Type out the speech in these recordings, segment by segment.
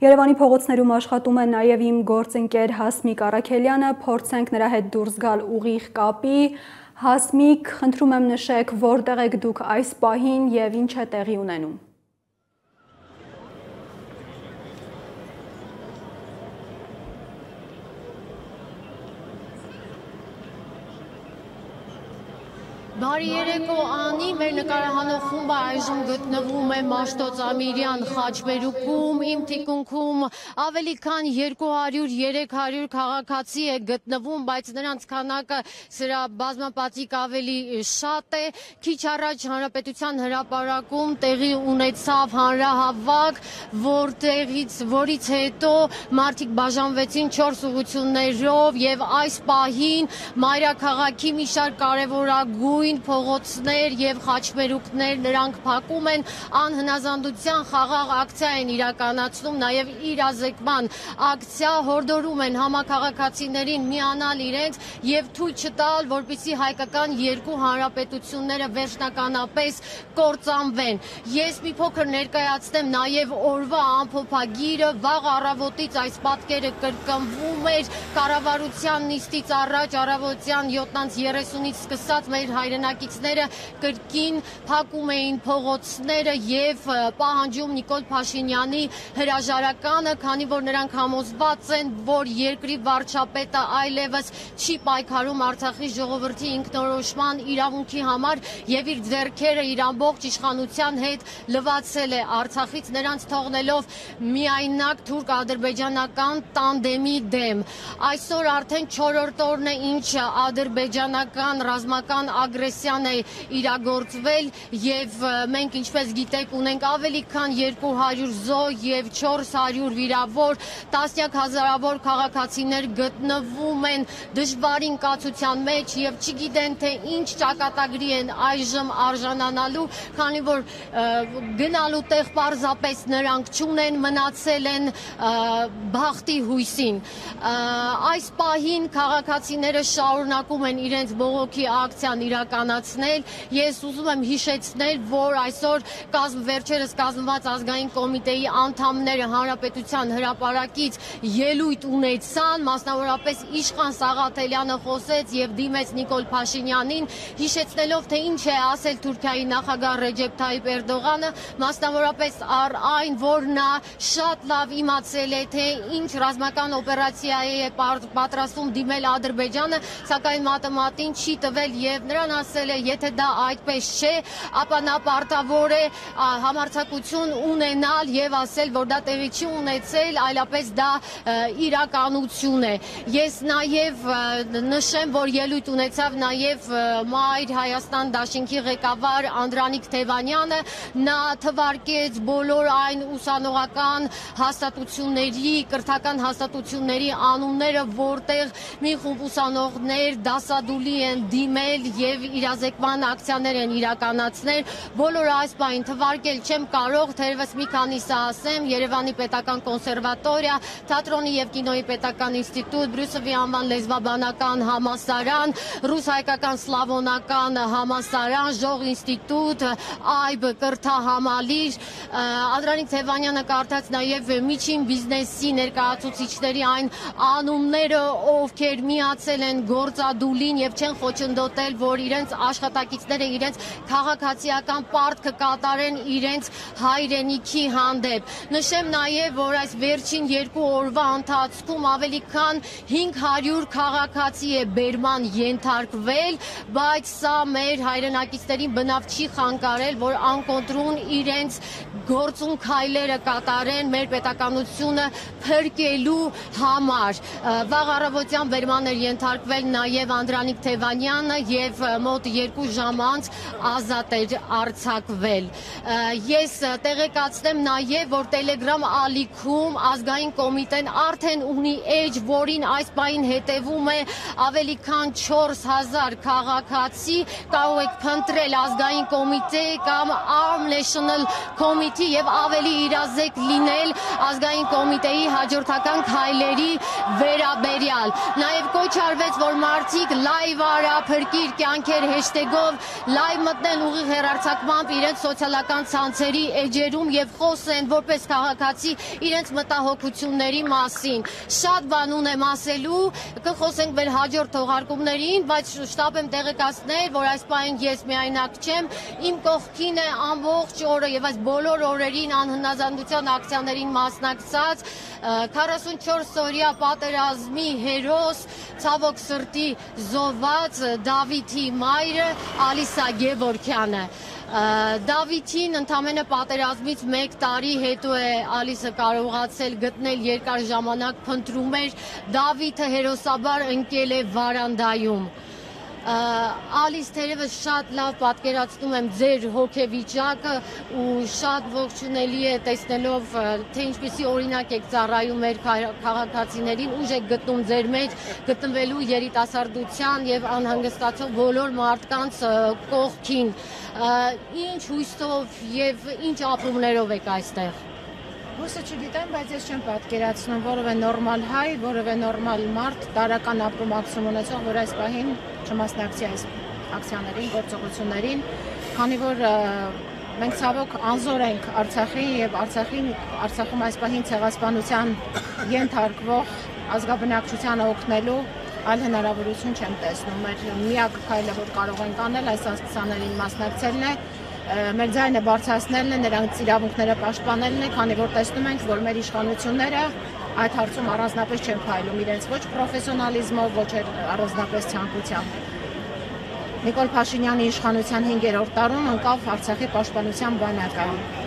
Երևանի փողոցներում աշխատում է նաև իմ գործընկեր Հասմիկ Առաքելյանը, փորձենք նրա հետ դուրս գալ ուղիղ կապի։ Հասմիկ, խնդրում եմ նշեք, որտեղ եք դուք այս պահին եւ ինչ է տեղի ունենում։ Բարի երեկո Անի, մեր նկարահանող խումբը այժմ գտնվում է Մաշտոց Ամիրյան խաչմերուկում, իմ թիկունքում ավելի քան 200-300 քաղաքացի է գտնվում, բայց նրանց քանակը սրա բազմապատիկ ավելի շատ է։ Քիչ առաջ Հանրապետության հրապարակում տեղի ունեցավ հանրահավաք, որից հետո մարդիկ բաժանվեցին 4 ուղղություններով եւ այս պահին մայրաքաղաքի մի շարք կարևորագույն փողոցներ եւ խաչմերուկներ նրանք փակում են, անհնազանդության խաղաղ ակցիա են իրականացնում, նաեւ իրազեկման ակցիա, հորդորում են համաքաղաքացիներին միանալ իրենց եւ թույլ չտալ, որպեսզի հայկական երկու հանրապետությունները վերջնականապես կործանվեն։ Ես մի փոքր ներկայացնեմ նաեւ օրվա ամփոփագիրը, վաղ առավոտից այս պատկերը կրկնվում էր կառավարության նիստից առաջ, առավոտյան 7:30-ից սկսած մեր հայրենակիցները կրկին փակում էին փողոցները եւ պահանջում Նիկոլ Փաշինյանի հրաժարականը, քանի որ նրանք համոզված են, որ երկրի վարչապետը այլևս չի պայքարում Արցախի ժողովրդի ինքնորոշման իրավունքի համար եւ իր ձեռքերը իր ամբողջ իշխանության հետ լվացել է Արցախից, նրանց թողնելով միայնակ թուրք-ադրբեջանական տանդեմի դեմ։ Այսօր արդեն 4-րդ օրն է, ինչ ադրբեջանական ռազմական ագրեսիան է իրագործվել եւ մենք ինչպես գիտեք ունենք ավելի քան 200 զոհ եւ 400 վիրավոր, տասնյակ հազարավոր քաղաքացիներ գտնվում են դժվարին կացության մեջ եւ չգիտեն թե ինչ ճակատագրի են այժմ արժանանալու, քանի որ գնալու տեղ պարզապես նրանք չունեն, մնացել են բախտի հույսին։ Այս պահին քաղաքացիները շարունակում են իրենց բողոքի ակցիան իրականացնել։ Ես ուզում եմ հիշեցնել, որ այսօր վերջերս կազմված ազգային կոմիտեի անդամները հանրապետության հրապարակից ելույթ ունեցան, մասնավորապես Իշխան Սաղաթելյանը խոսեց եւ դիմեց Նիկոլ Փաշինյանին, հիշեցնելով թե ինչ է ասել Թուրքիայի նախագահ Ռեջեփ Թայիփ Էրդողանը, մասնավորապես առ այն, որ նա շատ լավ իմացել է թե ինչ ռազմական օպերացիայի է պատրաստվում դիմել Ադրբեջանը, սակայն մատեմատին չի տվել եւ նրան ասել է, եթե դա այդպես չէ, ապա նա պարտավոր է համարձակություն ունենալ եւ ասել, որ դա տեղի չի ունեցել, այլապես դա իրականություն է։ Ես նաեւ նշեմ, որ ելույթ ունեցավ նաեւ Մայր Հայաստան դաշինքի ղեկավար Անդրանիկ Թևանյանը, նա թվարկեց բոլոր այն ուսանողական հաստատությունների, կրթական հաստատությունների անունները, որտեղ մի խումբ ուսանողներ դասադուլի են դիմել եւ իրազեկման ակցիաներ են իրականացնել։ Բոլոր այս բան թվարկել չեմ կարող, թերևս մի քանիսը ասեմ, Երևանի պետական կոնսերվատորիա, թատրոնի եւ կինոյի պետական ինստիտուտ, Բրյուսովի անվան լեզվաբանական համալսարան, ռուս-հայկական սլավոնական համալսարան, Ժող ինստիտուտ, Այբ կրթահամալիր։ Անդրանիկ Թևանյանը կարդաց նաեւ միջին բիզնեսի ներկայացուցիչների այն անունները, ովքեր միացել են գործադուլին եւ չեն խոչընդոտել, որ իրենց աշխատակիցները իրենց քաղաքացիական պարտքը կատարեն իրենց հայրենիքի հանդեպ։ Նշեմ նաեւ, որ այս վերջին 2 օրվա ընթացքում ավելի քան 500 քաղաքացի է բերման ենթարկվել, բայց սա մեր հայրենակիցներին բնավ չի խանգարել, որ անկոնտրոլ իրենց գործուն քայլերը կատարեն մեր պետականությունը փրկելու համար։ Վաղ առավոտյան բերման էր ենթարկվել նաեւ Անդրանիկ Թևանյանը եւ մոտ 2 ժամ անց ազատ էր արձակվել։ Ես տեղեկացնեմ նաեւ, որ Telegram ալիքում ազգային կոմիտեն արդեն ունի էջ, որին այս պահին հետևում է ավելի քան 4000 քաղաքացի, կարող եք փնտրել ազգային կոմիտե կամ Armed National Committee եւ ավելի իրազեկ լինել ազգային կոմիտեի հաջորդական քայլերի վերաբերյալ։ Նաեւ կոչ արվեց, որ մարդիկ լայվ արա, փրկիր կյանքեր մեր հեշթեգով լայվ մտնեն ուղիղ հեռարձակմամբ իրենց սոցիալական ցանցերի էջերում եւ խոսեն որպես քաղաքացի իրենց մտահոգությունների մասին։ Շատ բան ունեմ ասելու, կխոսենք մեր հաջորդ թողարկումներին, բայց շտապ եմ տեղեկացնել, որ այս պահին ես միայնակ չեմ, իմ կողքին է ամբողջ օրը եւ այս բոլոր օրերին անհնազանդության ակցիաներին մասնակցած 44-օրյա պատերազմի հերոս, ցավոք սրտի զոհված Դավիթի մայրը Ալիսա Գևորգյանը։ Դավիթին ընդամենը պատերազմից 1 տարի հետո է Ալիսը կարողացել գտնել, երկար ժամանակ փնտրում էր, Դավիթը հերոսաբար ընկել է վարանդայում։ Ալիս թերևս շատ լավ պատկերացնում եմ ձեր հոգեվիճակը ու շատ ողջունելի է տեսնելով, թե ինչպիսի օրինակ եք ծառայում մեր քաղաքացիներին, ուժ եք գտնում ձեր մեջ գտնվելու երիտասարդության եւ անհանգստացող բոլոր մարդկանց կողքին։ Ինչ հույսով եւ ինչ ապրումներով եք այստեղ։ Հույսը չգիտեմ, բայց ես չեմ պատկերացնում որևէ նորմալ հայ, որևէ նորմալ մարդ, տարական ապրում ունեցող, որ այս պահին չմասնակցի այս ակցիաներին, գործողություններին, քանի որ մենք ցավոք անզոր ենք Արցախին եւ Արցախում այս պահին ցեղասպանության ենթարկվող ազգաբնակչությանը օգնելու այլ հնարավորություն չեմ տեսնում։ Մեր միակ քայլը, որ կարող ենք անել այս ակցիաներին մասնակցելն է, մեր ձայնը բարձրացնելն է, նրանց իրավունքները պաշտպանելն է, քանի որ տեսնում ենք, որ մեր իշխանությունները այդ հարցում առանձնապես չեն փայլում իրենց ոչ պրոֆեսիոնալիզմով, ոչ առանձնապես ցանկությամբ։ Նիկոլ Փաշինյանի իշխանության 5-րդ տարում ընկավ Արցախի պաշտպանության բանակը։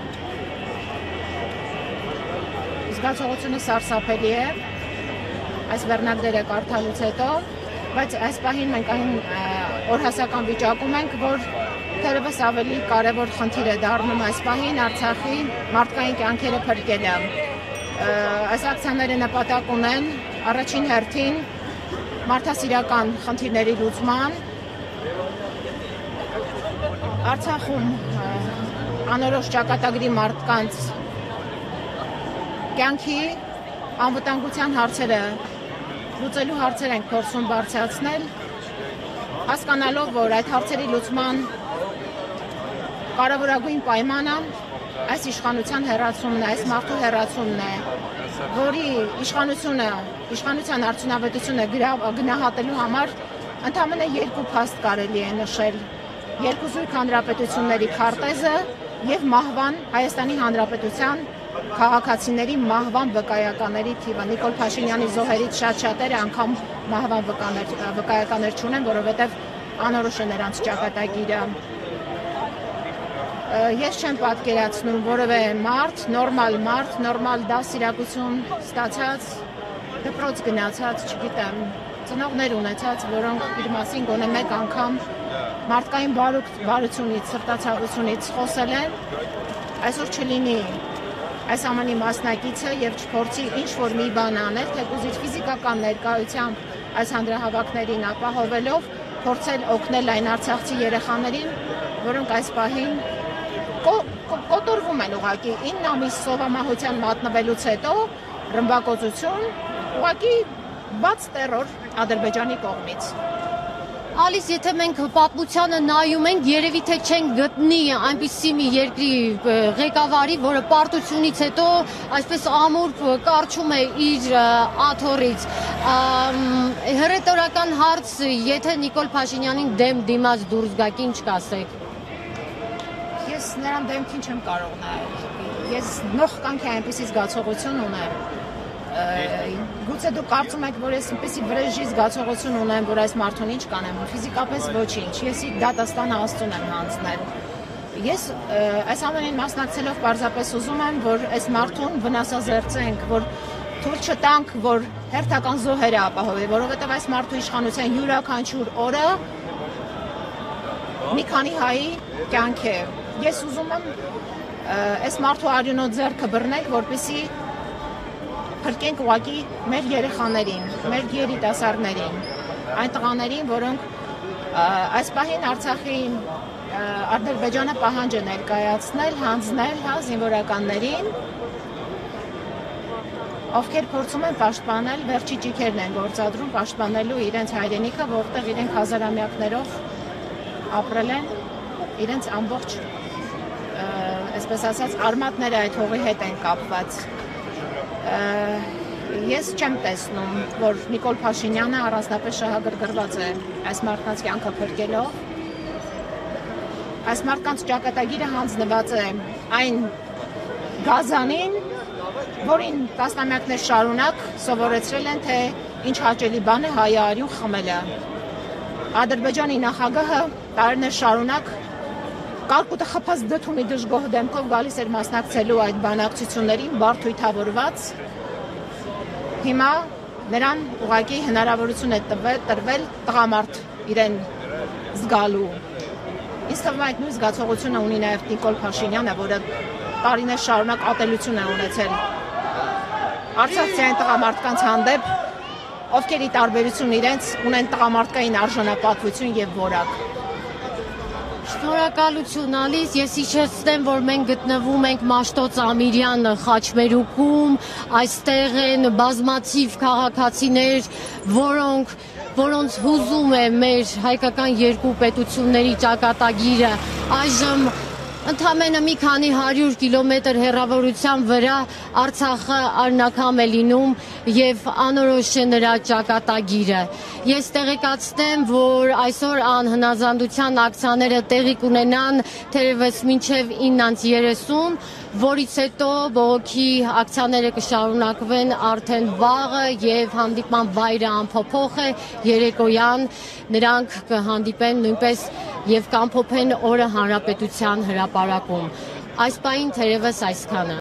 Զգացողությունը սարսափելի է այս վերնագրերը կարդալուց հետո, բայց այս պահին մենք այն օրհասական վիճակում ենք, որ թերևս ավելի կարևոր խնդիր է դառնում այս պահին Արցախի մարդկային կյանքերը փրկելը։ Այս ակցիաները նպատակ ունեն առաջին հերթին մարդասիրական խնդիրների լուծման, Արցախում անորոշ ճակատագրի մարդկանց կյանքի անվտանգության հարցերը լուծելու հարցեր ենք փորձում բարձրացնել, հասկանալով, որ այդ հարցերի լուծման կարևորագույն պայմանը այս իշխանության հեռացումն է, այս մարդու հեռացումն է, որի իշխանության արդյունավետությունը գնահատելու համար ընդամենը 2 փաստ կարելի է նշել. երկու զույգ հանրապետությունների քարտեզը եւ մահվան Հայաստանի Հանրապետության քաղաքացիների մահվան վկայականների թիվը։ Նիկոլ Փաշինյանի զոհերից շատերը անգամ մահվան վկայականներ չունեն, որովհետեւ անորոշ է նրանց ճակատագիրը։ Ես չեմ պատկերացնում որևէ մարդ, նորմալ դասիրակություն ստացած, դպրոց գնացած, չգիտեմ, ծնողներ ունեցած, որոնք իր մասին գոնե մեկ անգամ մարդկային բարությունից, սրտացավությունից խոսել են, այսօր չլինի այս ամենի մասնակիցը եւ չփորձի ինչ-որ մի բան անել, թեկուզից ֆիզիկական ներկայությամբ այս հանրահավաքներին ապահովելով, փորձել օգնել այն արցախցի երեխաներին, որոնք այս պահին կոտորվում են ուղղակի 9 ամիս սովամահության մատնվելուց հետո ռմբակոծություն, ուղղակի բաց տերոր Ադրբեջանի կողմից։ Ալիս, եթե մենք պատմությանը նայում ենք, երևի թե չենք գտնի այնպիսի մի երկրի ղեկավարի, որը պարտությունից հետո այսպես ամուր կարճում է իր աթոռից։ Հռետորական հարց, եթե Նիկոլ Փաշինյանին դեմ դիմաց դուրս գաք, ինչ կասեք։ Ես նրան դեմքին չեմ կարող նայել։ Ես նողկանքի այնպիսի զգացողություն ունեմ։ Գուցե դուք կարծում եք, որ ես այնպիսի վրեժի զգացողություն ունեմ, որ այս մարդուն ինչ կանեմ, ֆիզիկապես ոչինչ, ես դատաստանը Աստծուն եմ հանձնել։ Ես այս ամենին մասնակցելով պարզապես ուզում եմ, որ այս մարդուն վնասազերծենք, որ թույլ չտանք, որ հերթական զոհերը ապահովի, որովհետև այս մարդու իշխանության յուրաքանչյուր օրը մի քանի հայի կյանք է։ Ես ուզում եմ այս մարդու արյունոտ ձեռքը բռնենք, որպեսզի փրկենք ուղղակի մեր երեխաներին, մեր երիտասարդներին, այն տղաներին, որոնք այս պահին Արցախի Ադրբեջանը պահանջ է ներկայացնել, հանձնել զինվորականներին, ովքեր փորձում են պաշտպանել, վերջի ճիգերն են գործադրում պաշտպանելու իրենց հայրենիքը, որտեղ իրենք հազարամյակներով ապրել են, իրենց ամբողջ, այսպես ասած, արմատները այդ հողի հետ են կապված։ Ես չեմ տեսնում, որ Նիկոլ Փաշինյանը առանձնապես շահագրգռված է այս մարդկանց կյանքը փրկելով։ Այս մարդկանց ճակատագիրը հանձնված է այն գազանին, որին տասնամյակներ շարունակ սովորեցրել են, թե ինչ հաճելի բան է հայը արյուն խմելը։ Ադրբեջանի նախագահը տարիներ շարունակ կարկուտը խփած դդումի դժգոհ դեմքով գալիս էր մասնակցելու այդ բանակցություններին, բարթույթավորված։ Հիմա նրան ուղղակի հնարավորություն է տրվել տղամարդ իրեն զգալու։ Ինձ թվում է այդ նույն զգացողությունը ունի նաև Նիկոլ Փաշինյանը, որը տարիներ շարունակ ատելություն է ունեցել արցախցիային տղամարդկանց հանդեպ, ովքեր ի տարբերություն իրենց ունեն տղամարդկային արժանապատվություն եւ որակ։ Շնորհակալություն Ալիս, ես հիշեցնեմ, որ մենք գտնվում ենք Մաշտոց Ամիրյան խաչմերուկում, այստեղ են բազմաթիվ քաղաքացիներ, որոնց հուզում է մեր հայկական երկու պետությունների ճակատագիրը, այժմ ընդամենը մի քանի 100 կիլոմետր հեռավորության վրա Արցախը արնաքամ է լինում եւ անորոշ է նրա ճակատագիրը։ Ես տեղեկացնեմ, որ այսօր անհնազանդության ակցիաները տեղի կունենան թերևս մինչև 9:30, որից հետո բողոքի ակցիաները կշարունակվեն արդեն վաղը եւ հանդիպման վայրը անփոփոխ է երեկոյան, նրանք կհանդիպեն նույնպես եւ կամփոփեն օրը հանրապետության հրապարակում։ Այս պահին թերևս այսքանը։